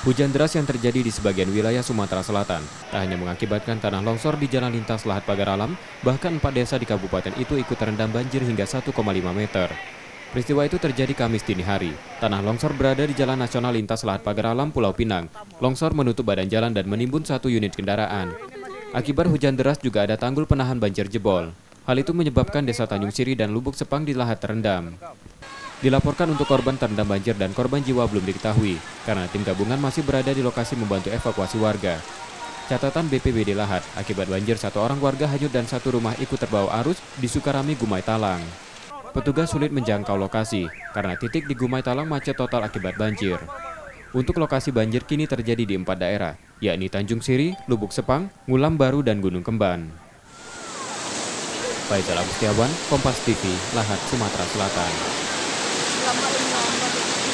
Hujan deras yang terjadi di sebagian wilayah Sumatera Selatan tak hanya mengakibatkan tanah longsor di Jalan Lintas Lahat Pagar Alam, bahkan 4 desa di kabupaten itu ikut terendam banjir hingga 1,5 meter. Peristiwa itu terjadi Kamis dini hari. Tanah longsor berada di Jalan Nasional Lintas Lahat Pagar Alam, Pulau Pinang. Longsor menutup badan jalan dan menimbun 1 unit kendaraan. Akibat hujan deras juga ada tanggul penahan banjir jebol. Hal itu menyebabkan desa Tanjung Siri dan Lubuk Sepang di Lahat terendam. Dilaporkan untuk korban terendam banjir dan korban jiwa belum diketahui, karena tim gabungan masih berada di lokasi membantu evakuasi warga. Catatan BPBD Lahat, akibat banjir 1 orang warga hanyut dan 1 rumah ikut terbawa arus di Sukarami, Gumai Talang. Petugas sulit menjangkau lokasi, karena titik di Gumai Talang macet total akibat banjir. Untuk lokasi banjir kini terjadi di 4 daerah, yakni Tanjung Siri, Lubuk Sepang, Ngulam Baru, dan Gunung Kemban. Faisal Agustiawan, Kompas TV, Lahat, Sumatera Selatan.